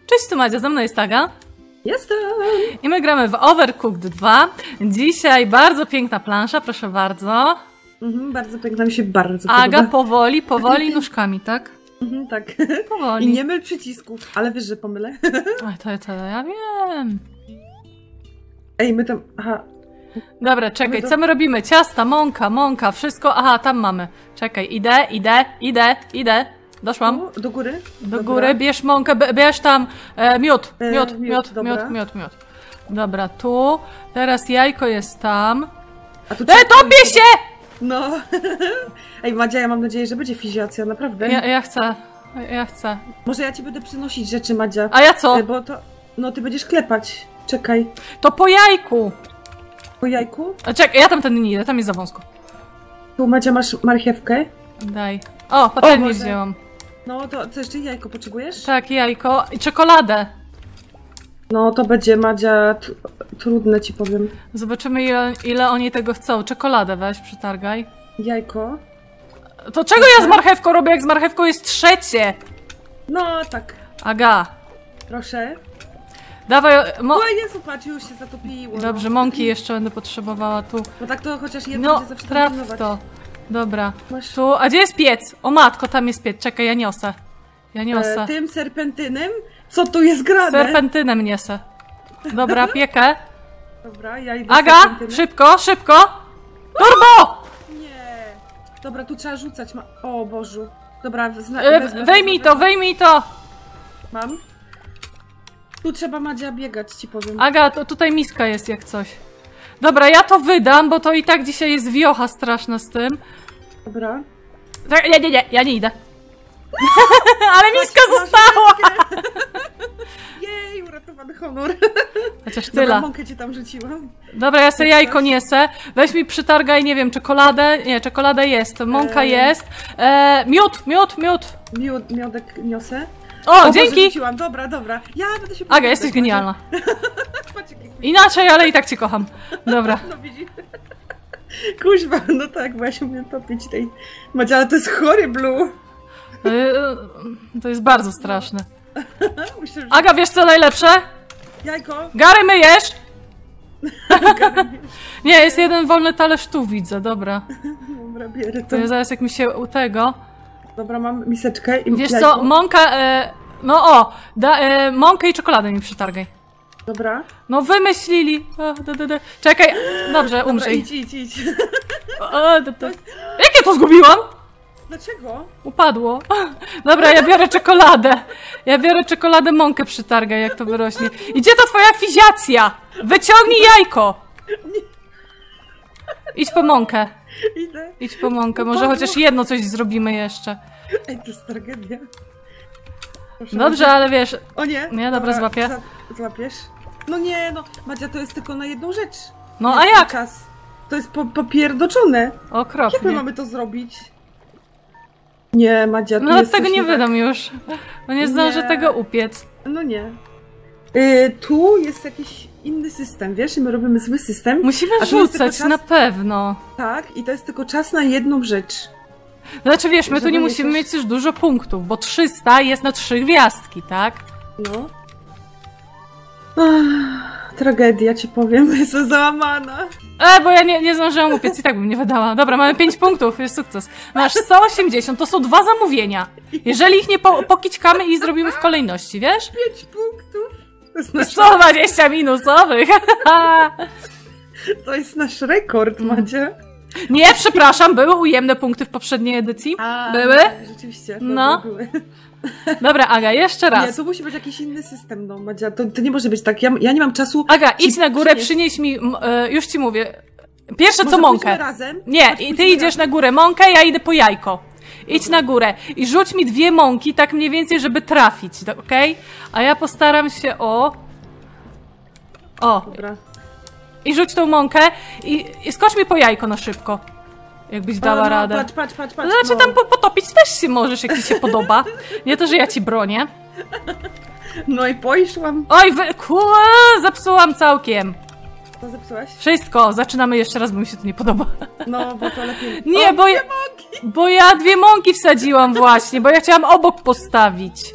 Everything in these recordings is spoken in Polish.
Cześć, tu Madzia, ze mną jest Aga. Jestem! I my gramy w Overcooked 2. Dzisiaj bardzo piękna plansza, proszę bardzo. Bardzo piękna, mi się bardzo Aga, podoba. powoli nóżkami, tak? Tak. Powoli. I nie myl przycisków, ale wiesz, że pomylę. Oj, to ja wiem. Ej, my tam... Aha. Dobra, czekaj, co my robimy? Ciasta, mąka, wszystko. Aha, tam mamy. Czekaj, idę. Doszłam. Do góry? Do góry, bierz mąkę, bierz tam miód. Dobra, tu. Teraz jajko jest tam. A tu topię się! No. Ej, Madzia, ja mam nadzieję, że będzie fizjacja, naprawdę. Ja chcę. Może ja ci będę przynosić rzeczy, Madzia. A ja co? Bo to... No, ty będziesz klepać. Czekaj. To po jajku. Po jajku? Czekaj, ja tamtędy nie idę, tam jest za wąsko. Tu, Madzia, masz marchewkę? Daj. O, patelnię wzięłam. No, to co, jeszcze jajko potrzebujesz? Tak, jajko i czekoladę. No, to będzie, Madzia, trudne ci powiem. Zobaczymy, ile oni tego chcą. Czekoladę weź, przytargaj. Jajko. To czego ja z marchewką robię, jak z marchewką jest trzecie? No, tak. Aga. Proszę. Dawaj, O Jezu, patrz, już się zatopiło. Dobrze, mąki jeszcze będę potrzebowała tu. No tak to chociaż jedno będzie zawsze traf pilnować. to. Dobra. Masz... Tu, a gdzie jest piec? O matko, tam jest piec. Czekaj, ja niosę. Tym serpentynem? Co tu jest grane? Serpentynem niosę. Dobra, piekę. Dobra, ja idę. Aga, szybko! Turbo! Nie. Dobra, tu trzeba rzucać. O Bożu. Dobra, wyjmij to! Mam. Tu trzeba, Madzia, biegać, ci powiem. Aga, tutaj miska jest jak coś. Dobra, ja to wydam, bo to i tak dzisiaj jest wiocha straszna z tym. Dobra. Nie, ja nie idę. Ale miska została! Jej, uratowany honor. Chociaż tyle. Dobra, mąkę ci tam rzuciłam. Dobra, ja sobie jajko niesę. Weź mi przytargaj, nie wiem, czekoladę. Nie, czekolada jest, mąka jest. Miód. Miodek niosę. O, dzięki! Rzuciłam. Dobra. Ja będę się... Aga, jesteś genialna. Inaczej, ale i tak cię kocham. Dobra. No widzisz. Kuźwa, no tak, bo ja się umiem topić tej... Madzia, ale to jest chory blue. To jest bardzo straszne. Myślę, że... Aga, wiesz co najlepsze? Jajko. Gary myjesz! Nie, jest jeden wolny talerz tu, widzę, dobra. Dobra, bierę to. To ja zaraz jak mi się u tego... Dobra, mam miseczkę i wiesz jajko. co, mąka... mąkę i czekoladę mi przytargaj. Dobra. No wymyślili. Czekaj, dobrze, umrzyj. Idź. Jak ja to zgubiłam? Dlaczego? Upadło. Dobra, ja biorę czekoladę, mąkę przytargaj, jak to wyrośnie. Gdzie to twoja fizjacja? Wyciągnij jajko! Idź po mąkę. Idę. Idź po mąkę, może chociaż jedno coś zrobimy jeszcze. Ej, to jest tragedia. Proszę, dobrze, ale wiesz... O nie! Nie, dobra, złapię. Złapiesz? No nie, no, Madzia, to jest tylko na jedną rzecz. No a jak? Czas. To jest popierdoczone. Okropnie. Jak my mamy to zrobić? Nie, Madzia, tu no jest tego coś nie tak. wydam już. Bo nie zdążę tego upiec. No nie. Tu jest jakiś inny system, wiesz? I my robimy zły system. Musimy rzucać, czas... na pewno. Tak, i to jest tylko czas na jedną rzecz. Znaczy wiesz, my tu nie musimy mieć już dużo punktów, bo 300 jest na 3 gwiazdki, tak? No. Tragedia, ci powiem, jestem załamana. Bo ja nie zdążyłam upiec i tak bym nie wydała. Dobra, mamy 5 punktów, jest sukces. Masz 180, to są 2 zamówienia. Jeżeli ich nie pokićkamy i zrobimy w kolejności, wiesz? 5 punktów. To jest 120 minusowych. To jest nasz rekord, Madzia. Nie, przepraszam, były ujemne punkty w poprzedniej edycji. Były? Rzeczywiście. No. Były. Dobra, Aga, jeszcze raz. Nie, to musi być jakiś inny system, no, Madzia. To nie może być tak. Ja nie mam czasu. Aga, idź na górę, przynieś mi. Już ci mówię. Pierwsze co mąkę. Razem? Nie, i ty idziesz na górę mąkę, ja idę po jajko. Idź na górę i rzuć mi 2 mąki, tak mniej więcej, żeby trafić, okej? A ja postaram się o. Dobra. I rzuć tą mąkę i skocz mi po jajko na szybko. Jakbyś dała radę. Patrz. Znaczy tam potopić też się możesz, jak ci się podoba. Nie to, że ja ci bronię. No i poszłam. Oj, zepsułam całkiem. Co zepsułaś? Wszystko, zaczynamy jeszcze raz, bo mi się to nie podoba. No, bo to lepiej. Nie, bo ja 2 mąki wsadziłam właśnie, bo ja chciałam obok postawić.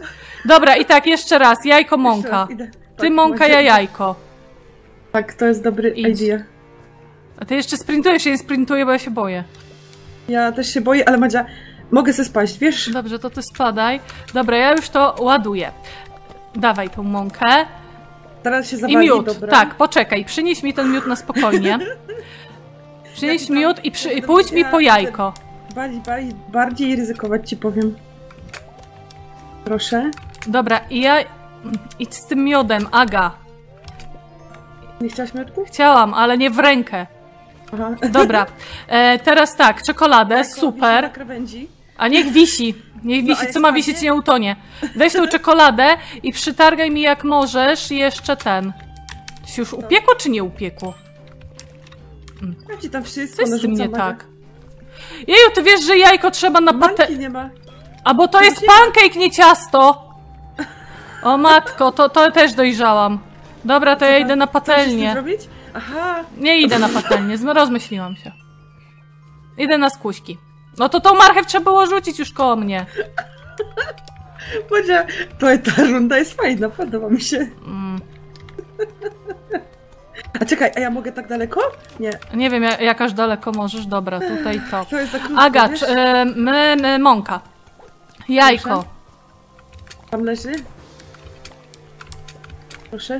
Dobra, i tak, jeszcze raz. Jajko, mąka. Idę. Ty Tak, mąka, ja jajko. Tak, to jest dobry Idź. idea. A ty jeszcze sprintujesz, ja nie sprintuję, bo ja się boję. Ja też się boję, ale Madzia, mogę se spaść, wiesz? Dobrze, to ty spadaj. Dobra, ja już to ładuję. Dawaj tą mąkę. Teraz się I zawali, miód. dobra. Tak, poczekaj, przynieś mi ten miód na spokojnie. Przynieś miód i pójdź mi po jajko. Bardziej ryzykować ci powiem. Proszę. Dobra, i ja... Idź z tym miodem, Aga. Nie chciałaś miodku? Chciałam, ale nie w rękę. Aha. Dobra, teraz tak, czekoladę, Jajko wisi super. na krawędzi. A niech wisi. Niech No, wisi, a jak co ma spadnie? wisieć, nie utonie. Weź tą czekoladę i przytargaj mi jak możesz jeszcze ten. To się już upiekło czy nie upiekło? Ja ci tam Co wszystko jest z tym narzucam, nie Madzia. tak? Jeju, ty wiesz, że jajko trzeba na Manki patelnię. nie ma. A bo to jest pancake, nie ciasto! O matko, to też dojrzałam. Dobra, to ja idę na Co musisz z tym patelnię. zrobić? Aha. Nie idę na patelnię, rozmyśliłam się. Idę na skuśki. No to tą marchew trzeba było rzucić już koło mnie. Madzia, ta runda jest fajna, podoba mi się. A czekaj, a ja mogę tak daleko? Nie. Nie wiem, jak aż daleko możesz. Dobra, tutaj to. To jest za krótko, Aga, wiesz? mąka. Jajko. Proszę. Tam leży? Proszę.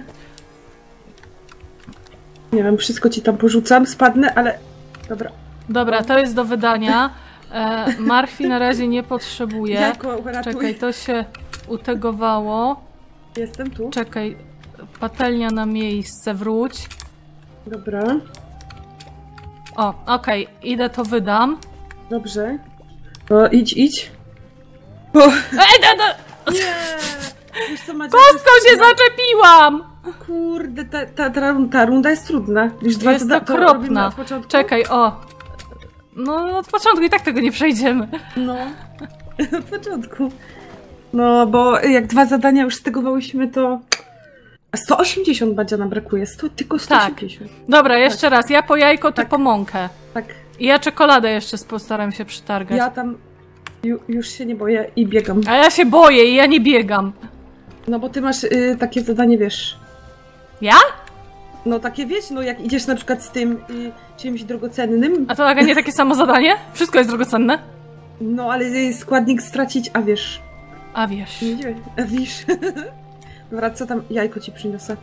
Nie wiem, wszystko ci tam porzucam, spadnę, ale... Dobra. Dobra, to jest do wydania. Marchwi na razie nie potrzebuję. Jajko, ratuj. Czekaj, to się utegowało. Jestem tu. Czekaj, patelnia na miejsce, wróć. Dobra. O, okej, idę to wydam. Dobrze. O, idź. O, Ej, nie! Wiesz co, Madzia, kostką to się jest- zaczepiłam! Kurde, ta runda jest trudna. Już dwa Jest zada- to robimy okropna. od początku? Czekaj, o. No, od początku i tak tego nie przejdziemy. No, od początku. No, bo jak dwa zadania już stegowałyśmy, to... 180 Madzia nam brakuje, tylko 180. Dobra, jeszcze raz. Ja po jajko, ty Tak. po mąkę. Tak, I ja czekoladę jeszcze postaram się przytargać. ja tam już się nie boję i biegam. A ja się boję i ja nie biegam. No bo ty masz takie zadanie, wiesz... Ja? No takie wiesz, no jak idziesz na przykład z tym czymś drogocennym, A to Aga nie takie samo zadanie? Wszystko jest drogocenne? no ale składnik stracić, a wiesz... A wiesz. Nie, a wiesz... Dobra, co tam? Jajko ci przyniosę.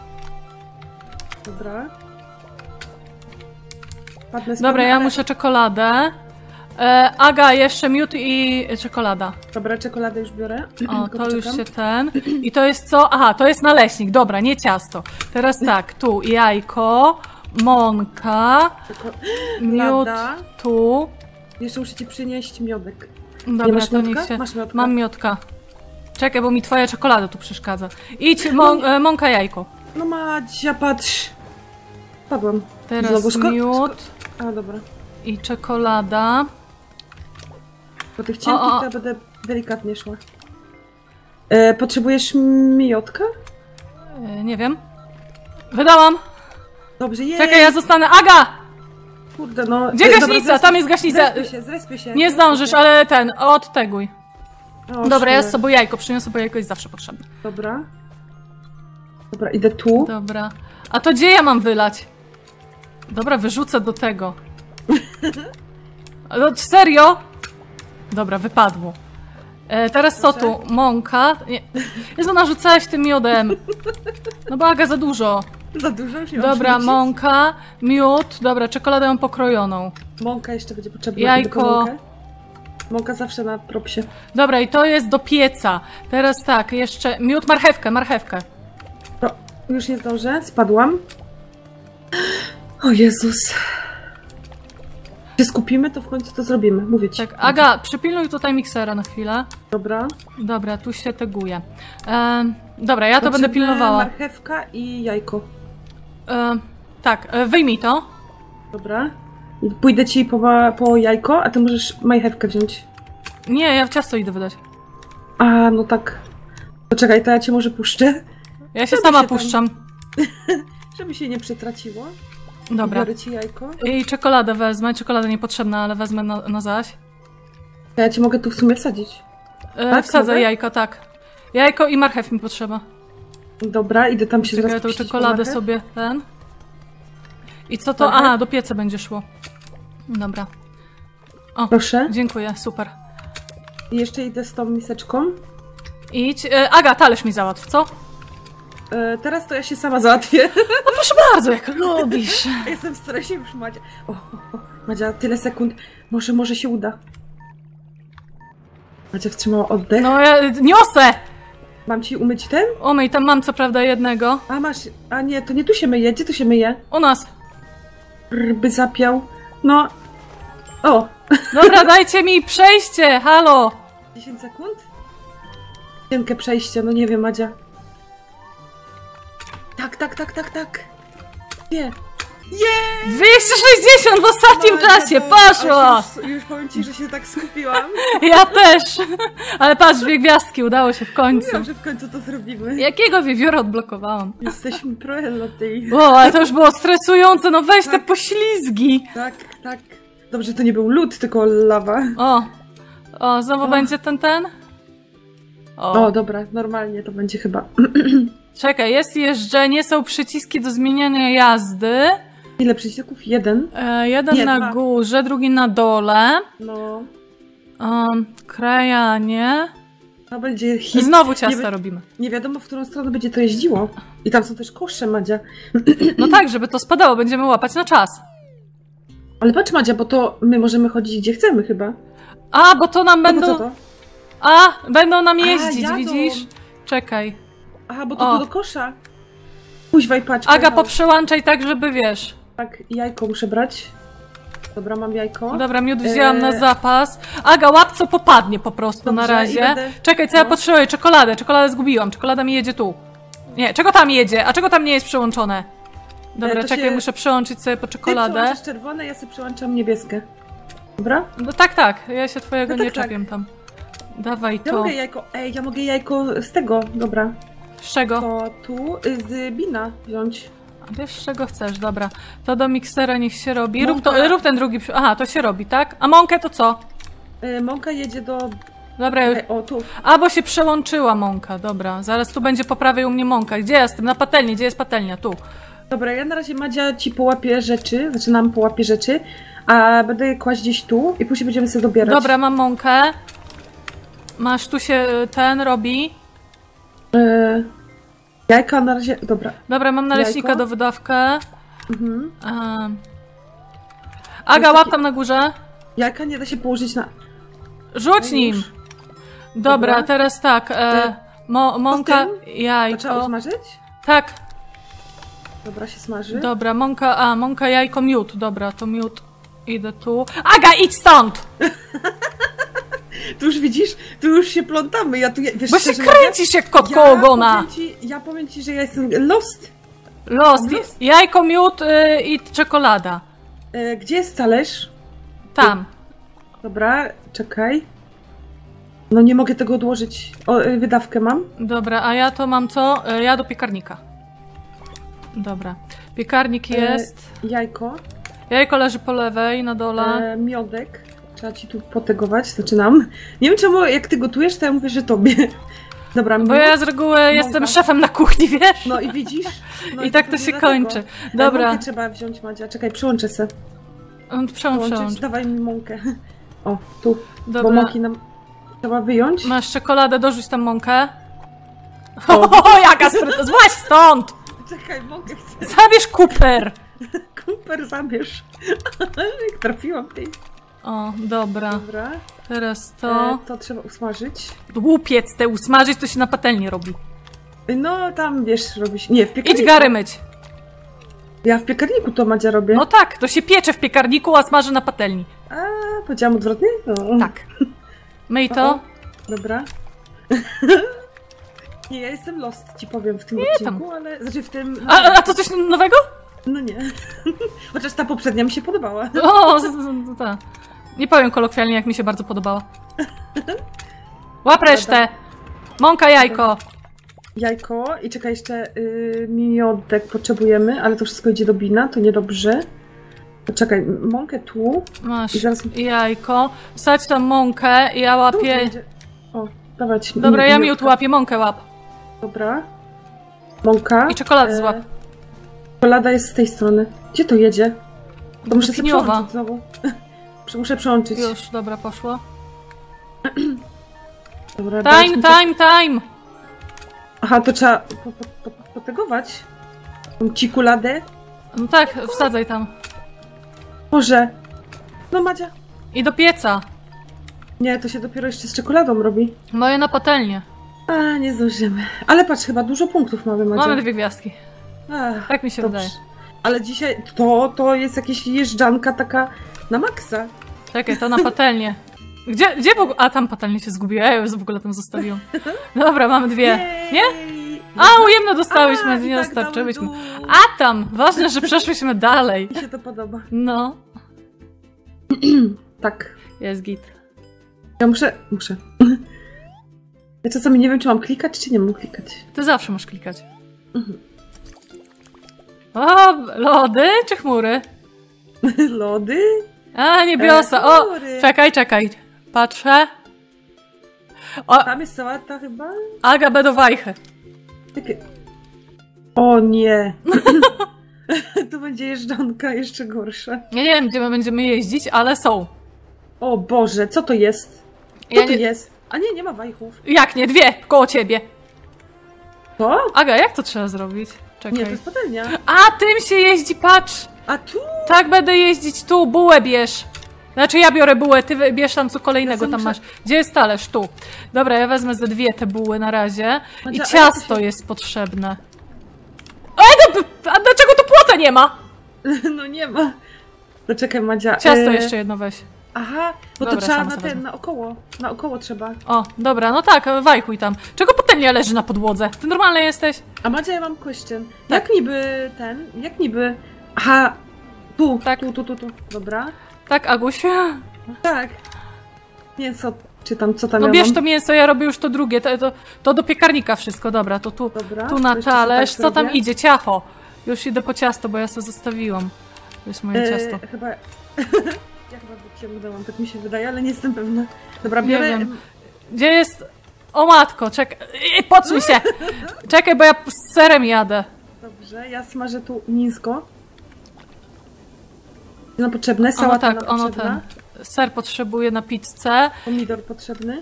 Dobra. Dobra, ja muszę czekoladę. Aga, jeszcze miód i czekolada. Dobra, czekoladę już biorę. O, Tylko to już poczekam. się ten. I to jest co? Aha, to jest naleśnik. Dobra, nie ciasto. Teraz tak, tu jajko, mąka, miód, Lada. tu. Jeszcze muszę ci przynieść miodek. Dobra, Nie masz to miodka? niech się... Masz miodka? Mam miodka. Czekaj, bo mi twoja czekolada tu przeszkadza. Idź, mąka, jajko. No Madzia, patrz. Padłam. Teraz Znowu miód A, dobra. i czekolada. Po tych cienkich O. to ja będę delikatnie szła. Potrzebujesz miodka? Nie wiem. Wydałam. Dobrze, jest. Czekaj, ja zostanę. Aga! Kurde, no. Gdzie gaśnica? Tam jest gaśnica. Zrespię się. Nie zdążysz, ale odteguj. O, Dobra, ja z szkoda. sobą jajko przyniosę, bo jajko jest zawsze potrzebne. Dobra. Dobra, idę tu. Dobra. A to gdzie ja mam wylać? Dobra, wyrzucę do tego. No, serio? Dobra, wypadło. Teraz co tu? Mąka? Nie. Jezu, narzucałaś tym miodem. No bo Aga, za dużo. Za dużo już nie mam Dobra, przerzucić. mąka, miód, dobra, czekoladę mam pokrojoną. Mąka jeszcze będzie potrzebna. Jajko. Idę po mąkę. Mąka zawsze na propsie. Dobra, i to jest do pieca. Teraz tak, jeszcze miód, marchewkę. To już nie zdążę, spadłam. O Jezus. Się skupimy, to w końcu to zrobimy. Mówię ci. Tak, Aga, przypilnuj tutaj miksera na chwilę. Dobra. Dobra, tu się teguje. Dobra, ja to będę Potrzebne pilnowała. marchewka i jajko. Tak, wyjmij to. Dobra. Pójdę ci po jajko, a ty możesz marchewkę wziąć. Nie, ja w ciasto idę wydać. A, no tak. Poczekaj, to ja cię może puszczę. Ja się Żeby sama się tam- puszczam. Żeby się nie przetraciło. Dobra. Biorę ci jajko. I czekoladę wezmę. Czekolada niepotrzebna, ale wezmę na zaś. To ja ci mogę tu w sumie wsadzić. Tak? Wsadzę Mogę? jajko, tak. Jajko i marchew mi potrzeba. Dobra, idę tam się Czekaj, zaraz tą puścić czekoladę marchew. sobie ten. I co to? Marchew? A, do pieca będzie szło. Dobra. O, Proszę. dziękuję, super. I jeszcze idę z tą miseczką. Idź. Aga, talerz mi załatw, co? Teraz to ja się sama załatwię. No proszę bardzo, jak lubisz. Jestem w stresie już, Madzia. Madzia, tyle sekund. Może się uda. Madzia wstrzymała oddech. No ja niosę! Mam ci umyć ten? Omyj, tam mam co prawda jednego. A masz... A nie, to nie tu się myje. Gdzie tu się myje? U nas. By zapiał. No. O! Dobra, dajcie mi przejście, halo! 10 sekund? Cienkie przejście, no nie wiem, Madzia. Tak. Nie. 260 w ostatnim czasie, poszło! Już powiem ci, że się tak skupiłam. Ja też! Ale patrz, 2 gwiazdki, udało się w końcu. Mówiłam, że w końcu to zrobimy. Jakiego wiewióra odblokowałam? Jesteśmy pro tej. O, ale to już było stresujące, no weź te poślizgi! Tak. Dobrze, to nie był lód, tylko lawa. O, znowu będzie ten? O, dobra, normalnie to będzie chyba. Czekaj, jest jeżdżenie, są przyciski do zmieniania jazdy. Ile przycisków? 1? Jeden Nie, na 2. górze, drugi na dole. No. Krajanie. To będzie hit. Znowu ciasta robimy. Nie wiadomo, w którą stronę będzie to jeździło. I tam są też kosze, Madzia. No tak, żeby to spadało, będziemy łapać na czas. Ale patrz, Madzia, bo to my możemy chodzić gdzie chcemy chyba. A, bo to nam No, będą... co to? Będą nam jeździć, jadą. widzisz? Czekaj. Aha, bo to tu do kosza. Kuźwaj, patrz. Aga, poprzełączaj tak, żeby wiesz. Tak, jajko muszę brać. Dobra, mam jajko. Dobra, miód wzięłam na zapas. Aga, łap co popadnie po prostu. Dobrze, na razie. będę... Czekaj, co ja potrzebuję? Czekoladę. Czekoladę zgubiłam. Czekolada mi jedzie tu. Nie, czego tam jedzie? A czego tam nie jest przyłączone? Dobra, czekaj, muszę przełączyć sobie po czekoladę. Ty przełączasz czerwone, ja sobie przełączam niebieskie. Dobra? No tak. Ja się twojego No nie tak. czepiam tam. Dawaj Ja to. mogę jajko... ja mogę jajko z tego, dobra. Z czego? To tu z bina wziąć. A wiesz, z czego chcesz, dobra. To do miksera niech się robi. Mąka. Rób ten drugi. Aha, to się robi, tak? A mąkę to co? Mąka jedzie do... Dobra, już. O, tu. A, bo się przełączyła mąka, dobra. Zaraz tu będzie po prawej u mnie mąka. Gdzie jestem? Na patelni. Gdzie jest patelnia? Tu. Dobra, ja na razie, Madzia, ci połapię rzeczy, znaczy nam połapię rzeczy, a będę je kłaść gdzieś tu i później będziemy sobie dobierać. Dobra, mam mąkę. Masz, tu się ten robi. Jajka na razie, dobra. Dobra, mam naleśnika Jajko? do wydawkę. Mhm. Aga, Jest łap taki- tam na górze. Jajka nie da się położyć na... Rzuć nim. Już. Dobra, Dobra. teraz tak. Mąka, To trzeba jajko. usmażyć? Tak, Dobra, się smaży. dobra, mąka, jajko, miód. Dobra, to miód. Idę tu. Aga, idź stąd! Tu już widzisz, tu już się plątamy, ja tu... Wiesz, Bo się szczerze, kręcisz jak kot koło ogona. Ja powiem ci, że ja jestem lost. Lost. Jajko, miód i czekolada. Gdzie jest talerz? Tam. Dobra, czekaj. No nie mogę tego odłożyć. Wydawkę mam. Dobra, a ja to mam co? Ja do piekarnika. Dobra. Piekarnik jest. Jajko. Jajko leży po lewej, na dole. Miodek. Trzeba ci tu potegować. Zaczynam. Nie wiem czemu, jak ty gotujesz, to ja mówię, że tobie. Dobra, Bo ja z reguły jestem szefem na kuchni, wiesz? No i widzisz? No I tak to się kończy. Dobra. Mąkę trzeba wziąć, Madzia. Czekaj, przyłączę se. Przełącz. Dawaj mi mąkę. O, tu. Dobra. Bo mąki nam trzeba wyjąć. Masz czekoladę, dorzuć tam mąkę. O, jaka sprytna! Złaź stąd! Czekaj, mąkę chcę. Zabierz kuper! Kuper zabierz. Jak trafiłam tej. O, dobra. Dobra. Teraz to. To trzeba usmażyć. Łupiec te usmażyć, to się na patelni robi. No tam wiesz, robisz. Nie, w piekarniku. Idź gary myć. Ja w piekarniku to, Madzia, robię. No tak, to się piecze w piekarniku, a smaży na patelni. A, powiedziałam odwrotnie? No. Tak. Myj to. Dobra. Nie, ja jestem lost, ci powiem, w tym Nie, odcinku, ale... Znaczy w tym... A to coś nowego? No nie. Chociaż ta poprzednia mi się podobała. O, ta. Nie powiem kolokwialnie, jak mi się bardzo podobała. Łap resztę. Mąka, jajko. Jajko i czekaj, jeszcze miodek potrzebujemy, ale to wszystko idzie do bina, to niedobrze. Czekaj, mąkę tu. Masz I zaraz... jajko. Wsadź tam mąkę i ja Tu łapię... będzie. O, Dawać. Dobra, ja miód łapię, mąkę łap. Dobra. Mąka. I czekoladę złap. Czekolada jest z tej strony. Gdzie to jedzie? To muszę sobie Finiowa. przełączyć znowu. Muszę przełączyć. Już, dobra, poszło. Dobra, Time! Aha, to trzeba potegować. Tą cikuladę. No tak, wsadzaj tam. Boże. No Madzia. I do pieca. Nie, to się dopiero jeszcze z czekoladą robi. Moje na patelnię. A, nie zdążymy. Ale patrz, chyba dużo punktów mamy, Madzia. Mamy 2 gwiazdki. Ach, Tak mi się dobrze. wydaje. Ale dzisiaj to jest jakaś jeżdżanka taka na maksa. Czekaj, to na patelnię. Gdzie w ogóle... A, tam patelnię się zgubiła, ja ją w ogóle tam zostawiłam. Dobra, mamy 2. Nie? A, ujemno dostałyśmy, nie tak, dostarczyłyśmy. A tam! Ważne, że przeszłyśmy dalej. Mi się to podoba. No. Tak. Jest git. Ja muszę. Ja czasami nie wiem, czy mam klikać, czy nie mam klikać. Ty zawsze możesz klikać. O, lody czy chmury? Lody? A, niebiosa. O, czekaj. Patrzę. O, Tam jest sałata chyba? Aga B do wajchy. Takie... O nie. To będzie jeżdżanka jeszcze gorsza. Ja nie wiem, gdzie my będziemy jeździć, ale są. O Boże, co to jest? Co to jest? A nie ma wajchów. Jak nie? 2 koło ciebie. Co? Aga, jak to trzeba zrobić? Czekaj. Nie, to jest patelnia. A, tym się jeździ, patrz! A tu? Tak, będę jeździć tu, bułę bierz. Znaczy ja biorę bułę, ty bierz tam co kolejnego tam masz. Gdzie jest talerz? Tu. Dobra, ja wezmę ze 2 te buły na razie. I ciasto jest potrzebne. A dlaczego tu płota nie ma? No nie ma. No czekaj, Madzia. Ciasto jeszcze jedno weź. Aha, bo Dobra, to trzeba sama sobie na około trzeba. O, dobra, no tak, wajchuj tam. Czego patelnia leży na podłodze? Ty normalny jesteś? A Madzia, ja mam question. Tak. Jak niby... Aha, tu, Tak. tu. Dobra. Tak, Aguś? Tak. Mięso, czy tam, co tam No ja bierz mam? to mięso, ja robię już to drugie. To do piekarnika wszystko, dobra, to tu, Dobra, tu na to jeszcze talerz. sobie Co tak tam zrobię. idzie? Ciacho. Już idę po ciasto, bo ja sobie zostawiłam. To jest moje ciasto. Chyba... ja chyba wyciągnęłam, tak mi się wydaje, ale nie jestem pewna. Dobra, Nie biorę... wiem. Gdzie jest... O matko, czekaj. Podsuń się! Czekaj, bo ja z serem jadę. Dobrze, ja smażę tu mięsko. No potrzebne, sałata Ono tak, ono potrzebna. ten. Ser potrzebuje na pizzę. Pomidor potrzebny.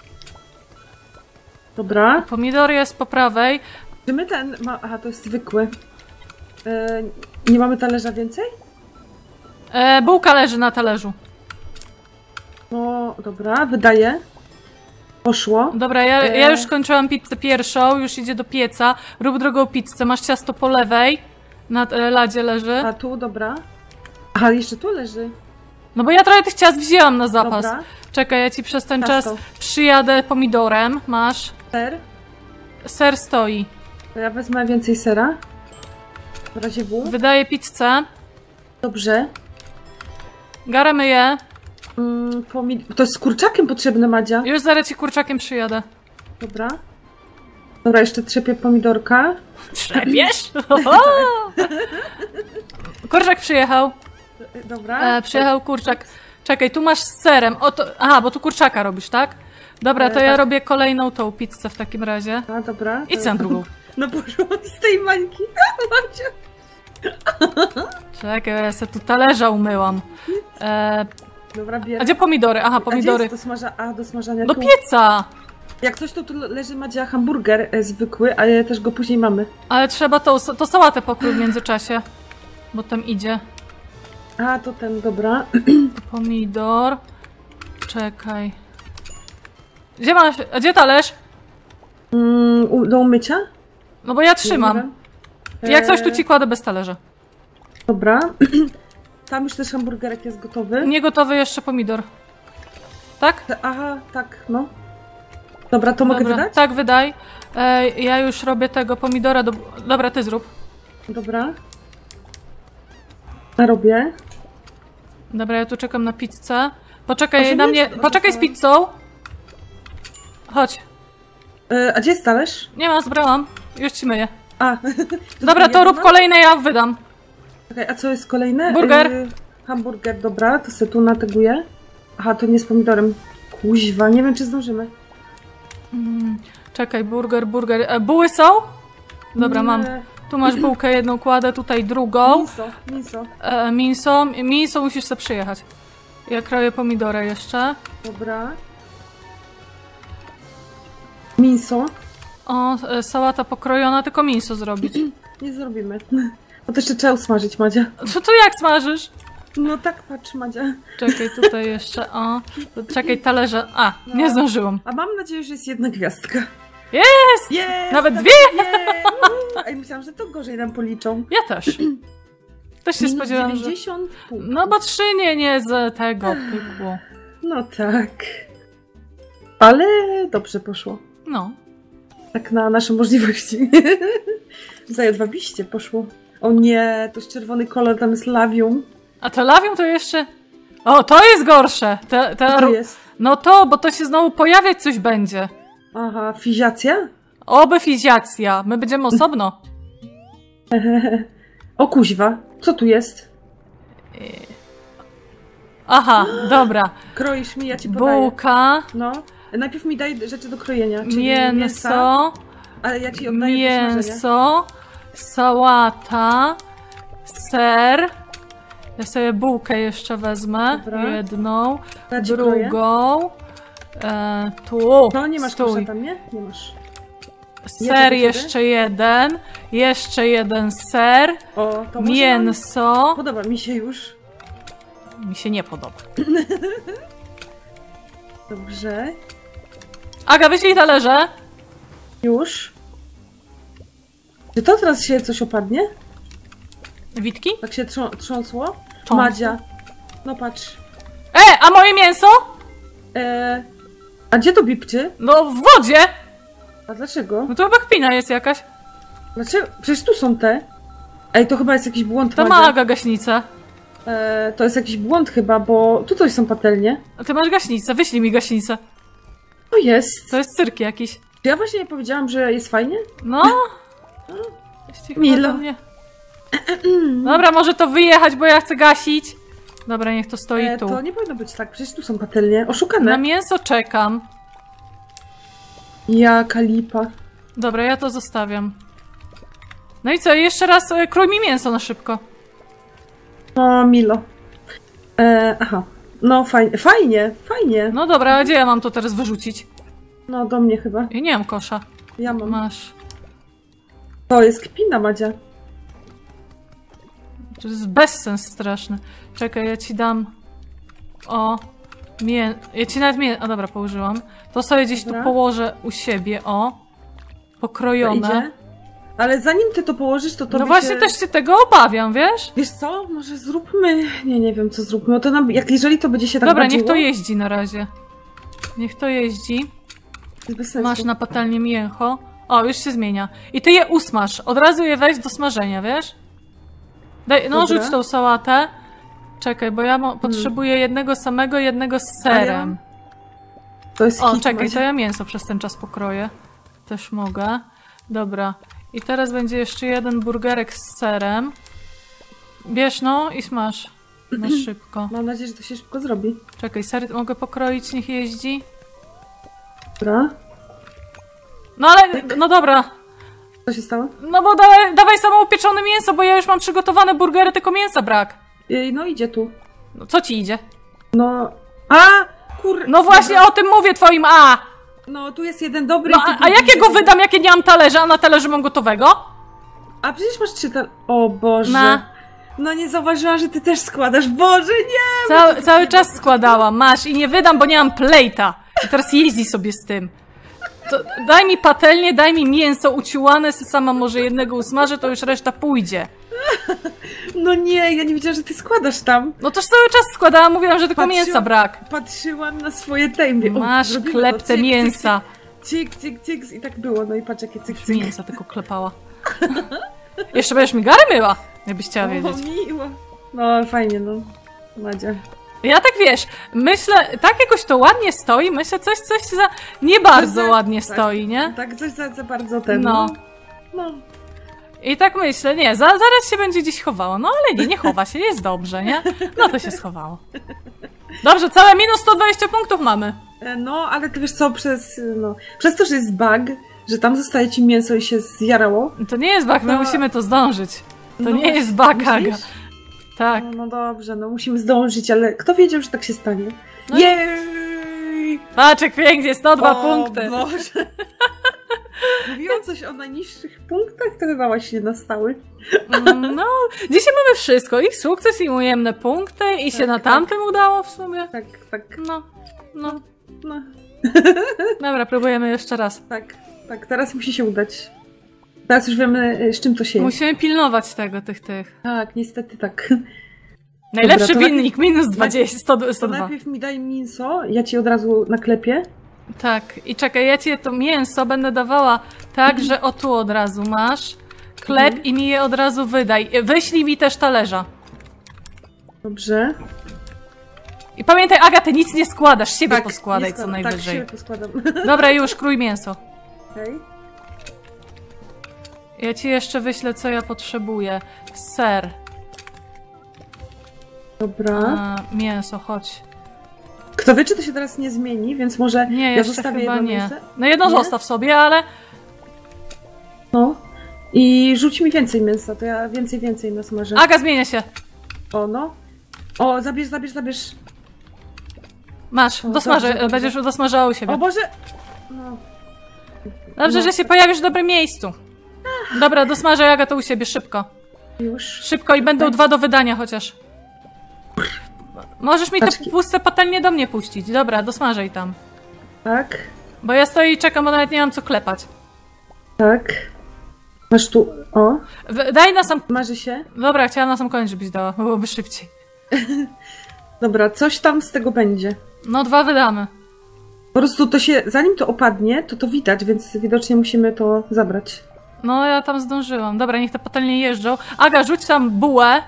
Dobra. Pomidor jest po prawej. Czy my ten... Aha, to jest zwykły. Nie mamy talerza więcej? Bułka leży na talerzu. No, dobra, wydaje. Poszło. Dobra, ja już skończyłam pizzę pierwszą, już idzie do pieca. Rób drugą pizzę, masz ciasto po lewej. Na ladzie leży. A tu, dobra. Aha, jeszcze tu leży. No bo ja trochę tych ciast wzięłam na zapas. Dobra. Czekaj, ja ci przez ten Ciasto. czas przyjadę pomidorem. Masz. Ser. Ser stoi. To ja wezmę więcej sera. W razie W. Wydaję pizzę. Dobrze. Garę myję. To jest z kurczakiem potrzebne, Madzia. Już zaraz ci kurczakiem przyjadę. Dobra. Dobra, jeszcze trzepię pomidorka. Trzepiesz? Kurczak przyjechał. Dobra. Przyjechał kurczak. Czekaj, tu masz z serem. Aha, bo tu kurczaka robisz, tak? Dobra, to ja tak. robię kolejną tą pizzę w takim razie. A, dobra. Idź na drugą. No poszłam z tej mańki. Madzia. Czekaj, ja sobie tu talerza umyłam. Dobra, bierę. A gdzie pomidory? Aha, A gdzie pomidory. jest do smażania? Do tu. pieca! Jak coś, to tu leży, Madzia, hamburger zwykły, ale też go później mamy. Ale trzeba to sałatę pokrój w międzyczasie. Bo tam idzie. A, to ten, dobra. Pomidor. Czekaj. Gdzie masz? A gdzie talerz? Do umycia? No bo ja trzymam. Jak coś tu ci kładę bez talerza. Dobra. Tam już też hamburgerek jest gotowy. Nie gotowy jeszcze pomidor. Tak? Aha, tak, no. Dobra, to mogę wydać? Tak, wydaj. Ja już robię tego pomidora do... Dobra, ty zrób. Dobra. Ja robię. Dobra, ja tu czekam na pizzę. Poczekaj Może na nie, mnie. może Poczekaj z to- pizzą. Chodź. A gdzie jest talerz? Nie ma, zbrałam. Już ci myję. A. Dobra, to rób kolejne, ja wydam. Czekaj, a co jest kolejne? Burger. Hamburger, dobra, to sobie tu nateguję. Aha, to nie z pomidorem. Kuźwa, nie wiem, czy zdążymy. Czekaj, burger. Buły są? Dobra, mam. Tu masz bułkę jedną, kładę tutaj drugą. Mięso musisz sobie przyjechać. Ja kroję pomidorę jeszcze. Dobra. Mięso. O, sałata pokrojona, tylko mięso zrobić. Nie zrobimy. Bo to jeszcze trzeba usmażyć, Madzia. Co tu jak smażysz? No tak, patrz, Madzia. Czekaj, tutaj jeszcze, o. Czekaj, talerze. A, nie zdążyłam. A mam nadzieję, że jest jedna gwiazdka. Jest! Nawet dwie! A ja myślałam, że to gorzej nam policzą. Ja też. Też się spodziewałam, 90 że... No bo 3 nie z tego pykło. No tak. Ale dobrze poszło. No. Tak na nasze możliwości. Zajedwabiście poszło. O nie, to jest czerwony kolor, tam jest lawium. A to lawium to jeszcze... O, to jest gorsze! Co to jest? No to, bo to się znowu pojawiać coś będzie. Aha, fiziacja? Oby fiziacja. My będziemy osobno. O kuźwa, co tu jest? Aha, dobra. Kroisz mi, ja ci podaję. Bułka. No. Najpierw mi daj rzeczy do krojenia. Czyli mięso. Ale ja ci oddaję mięso. Sałata. Ser. Ja sobie bułkę jeszcze wezmę. Dobra. Jedną. Ja drugą. Tu. No nie masz kosza tam, nie? Nie masz. Ser jeszcze jeden. Jeszcze jeden ser. O, to mięso. Podoba mi się już. Mi się nie podoba. Dobrze. Aga, wyślij talerze. Już. Czy to teraz się coś opadnie? Witki? Tak się trząsło? Madzia. No patrz. A moje mięso? A gdzie to bipczy? No w wodzie. A dlaczego? No to chyba kpina jest jakaś. Dlaczego? Przecież tu są te. Ej, to chyba jest jakiś błąd. To ma Aga gaśnicę. To jest jakiś błąd chyba, bo tu coś są patelnie. A ty masz gaśnicę, wyślij mi gaśnicę. To jest. To jest cyrk jakiś. Czy ja właśnie nie powiedziałam, że jest fajnie? No. Milo. Dobra, może to wyjechać, bo ja chcę gasić. Dobra, niech to stoi tu. To nie powinno być tak, przecież tu są patelnie. Oszukane. Na mięso czekam. Jaka lipa. Dobra, ja to zostawiam. No i co, jeszcze raz krój mi mięso na szybko. O, Milo. Aha. No fajnie. No dobra, a gdzie ja mam to teraz wyrzucić? No do mnie chyba. Ja nie mam kosza. Ja mam. Masz. To jest kpina, Madzia. To jest bezsens straszny. Czekaj, ja ci dam... O... Ja ci nawet A dobra, położyłam. To sobie gdzieś tu położę u siebie, o. Pokrojone. To idzie. Ale zanim ty to położysz, to no właśnie też się tego obawiam, wiesz? Wiesz co? Może zróbmy... Nie wiem co zróbmy. To nam... jeżeli to będzie się tak dobra, badziło... niech to jeździ na razie. Niech to jeździ. Bez sensu. Masz na patelnię mięcho. O, już się zmienia. I ty je usmaż. Od razu je weź do smażenia, wiesz? Daj, no rzuć tą sałatę. Czekaj, bo ja potrzebuję jednego z serem. To jest czekaj, to ja mięso przez ten czas pokroję. Też mogę. Dobra. I teraz będzie jeszcze jeden burgerek z serem. Bierz no i smaż. Na szybko. Mam nadzieję, że to się szybko zrobi. Czekaj, ser mogę pokroić, niech jeździ. Dobra. No ale, no dobra. Co się stało? No bo dawaj samo upieczone mięso, bo ja już mam przygotowane burgery, tylko mięsa brak. No idzie tu. No co ci idzie? No... No właśnie o tym mówię twoim No tu jest jeden dobry... No a jakiego wydam, jakie nie mam talerza, a na talerzu mam gotowego? A przecież masz 3 O Boże. No nie zauważyłam, że ty też składasz. Boże, nie! Cały czas składałam, masz i nie wydam, bo nie mam plejta. I teraz jeździ sobie z tym. To daj mi patelnię, daj mi mięso uciłane, sama może jednego usmażę, to już reszta pójdzie. No nie, ja nie wiedziałam, że ty składasz tam. No toż cały czas składałam, mówiłam, że tylko mięsa brak. Patrzyłam na swoje tejmie. Masz klep te mięsa. Cyk i tak było, no i patrz jakie cyk. Mięsa tylko klepała. Jeszcze będziesz mi garę myła, jakbyś chciała wiedzieć. Miło. No fajnie, no. Madzia. Ja tak wiesz, myślę, tak jakoś to ładnie stoi, myślę coś za nie bardzo ładnie stoi, nie? Tak, coś za bardzo ten. No. I tak myślę, nie, zaraz się będzie gdzieś chowało, no ale nie chowa się, jest dobrze, nie? No to się schowało. Dobrze, całe minus 120 punktów mamy. No, ale ty wiesz co, przez to, że jest bug, że tam zostaje ci mięso i się zjarało. To nie jest bug, my musimy to zdążyć. To No nie jest bug, Aga. Tak. No dobrze, no musimy zdążyć, ale kto wiedział, że tak się stanie? No Jej! Patrz, jak pięknie, 102 punkty. Boże. Mówiłam coś o najniższych punktach, to chyba właśnie nastały. No, dzisiaj mamy wszystko. I sukces, i ujemne punkty, i się na tamtym udało w sumie. Tak. No. No, Dobra, próbujemy jeszcze raz. tak, teraz musi się udać. Teraz już wiemy, z czym to się je. Musimy pilnować tych. Tak, niestety tak. Najlepszy Dobra, winnik, minus 20, 102. To najpierw mi daj mięso, ja ci od razu naklepię. Tak, i czekaj, ja ci to mięso będę dawała tak, że o tu od razu masz. Klep i mi je od razu wydaj. Wyślij mi też talerza. Dobrze. I pamiętaj, Aga, ty nic nie składasz, siebie poskładaj nie co składam. najwyżej. Tak, siebie poskładam. Dobra, już, krój mięso. Okej. Ja ci jeszcze wyślę, co ja potrzebuję. Ser. Dobra. Mięso, chodź. Kto wie, czy to się teraz nie zmieni, więc może Nie, ja jeszcze zostawię chyba jedno nie. mięso. No jedno Nie? zostaw sobie, ale... No. I rzuć mi więcej mięsa, to ja więcej nasmażę. Aga, zmienia się. O, no. O, zabierz. Masz, O, dosmażę, dobrze. będziesz dosmażała u siebie. O Boże! No. Dobrze, No. że się pojawisz w dobrym miejscu. Dobra, dosmażę, Aga, to u siebie, szybko. Już. Szybko i będą 2 do wydania chociaż. Możesz mi te Paczki. puste patelnie do mnie puścić. Dobra, dosmażaj tam. Tak. Bo ja stoję i czekam, bo nawet nie mam co klepać. Tak. Masz tu. O. Daj na sam... Marzy się. Dobra, chciałam na sam koniec, żebyś dała, byłoby szybciej. Dobra, coś tam z tego będzie. No 2 wydamy. Po prostu to się, zanim to opadnie, to widać, więc widocznie musimy to zabrać. No ja tam zdążyłam. Dobra, niech te patelnie jeżdżą. Aga, rzuć tam bułę.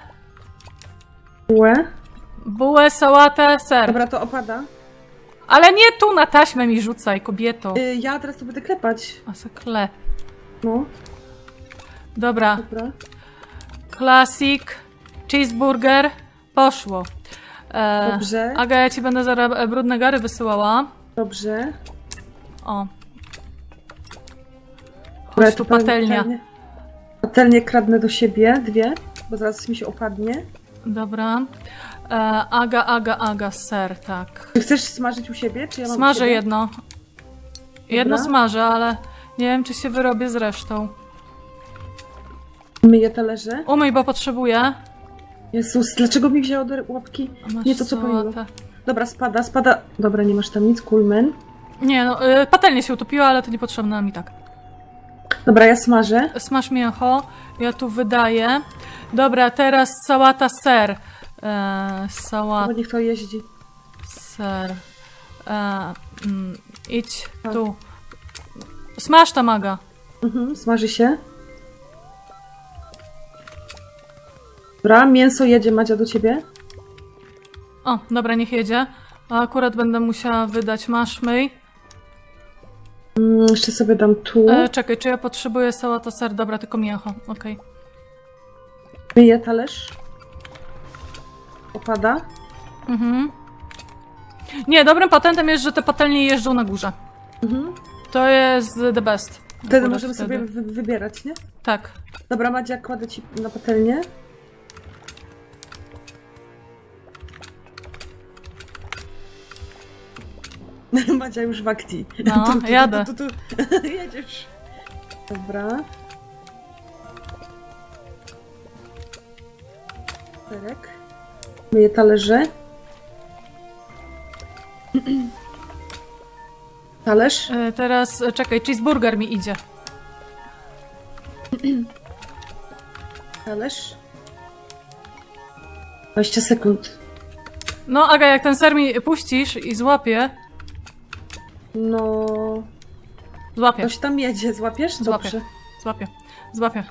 Bułę, sałatę, ser. Dobra, to opada. Ale nie tu na taśmę mi rzucaj, kobieto. Ja teraz to będę klepać. A se klep. No, Dobra. dobra. Classic. Cheeseburger. Poszło. Dobrze. Aga, ja ci będę zaraz brudne gary wysyłała. Dobrze. O. Chodź tu patelnia. Patelnię kradnę do siebie, 2, bo zaraz mi się opadnie. Dobra. Aga, ser, tak. Czy chcesz smażyć u siebie, czy ja mam u Smażę siebie? jedno. Jedno Dobra. smażę, ale nie wiem, czy się wyrobię z resztą. Myję talerze. Umyj, bo potrzebuję. Jezus, dlaczego mi wzięło do łapki? Masz Nie to, co powinno. sałatę. Dobra, spada. Dobra, nie masz tam nic, kulmen. Nie, no, patelnia się utopiła, ale to niepotrzebne mi tak. Dobra, ja smażę. Smaż mięcho, ja tu wydaję. Dobra, teraz sałata, ser. Bo niech to jeździ. Ser. Idź Tak. tu. Smaż tam, Aga. Smaży się. Dobra, mięso jedzie, Madzia, do ciebie. O, dobra, niech jedzie. A akurat będę musiała wydać, masz myj. Jeszcze sobie dam tu. Czekaj, czy ja potrzebuję sałata, ser? Dobra, tylko mięcho, okej. Myję talerz. Opada. Nie, dobrym patentem jest, że te patelnie jeżdżą na górze. To jest the best. Wtedy Akurat możemy sobie wybierać, nie? Tak. Dobra, Madzia, kładę ci na patelnię. Madzia już w akcji. No, jadę. Jedziesz. Dobra. Serek. Myję talerze. Talerz. Teraz, czekaj, cheeseburger mi idzie. Talerz. 20 sekund. No, Aga, jak ten ser mi puścisz i złapię... No... Złapię, Ktoś tam jedzie, złapiesz? Dobrze. złapię.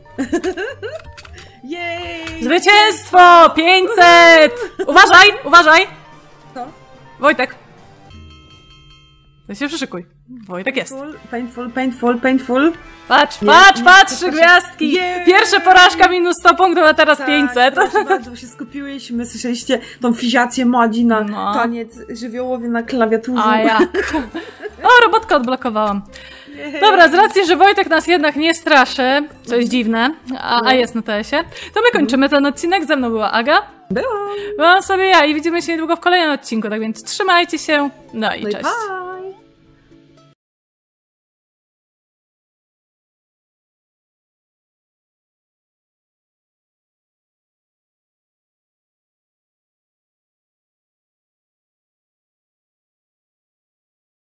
Jej! Zwycięstwo! 500! Uważaj! Co? Wojtek! To się przyszykuj. Wojtek jest. Painful. Patrz, 3 gwiazdki! Pierwsza porażka minus 100 punktów, a teraz 500. Proszę bardzo, się skupiłyśmy, słyszeliście tą fiziację Madzi na taniec żywiołowy na klawiaturze. A jak? O, robotkę odblokowałam. Dobra, z racji, że Wojtek nas jednak nie straszy, co jest dziwne, a jest na TS-ie, to my kończymy ten odcinek. Ze mną była Aga. Byłam sobie ja i widzimy się niedługo w kolejnym odcinku, tak więc trzymajcie się, no i cześć. Pa!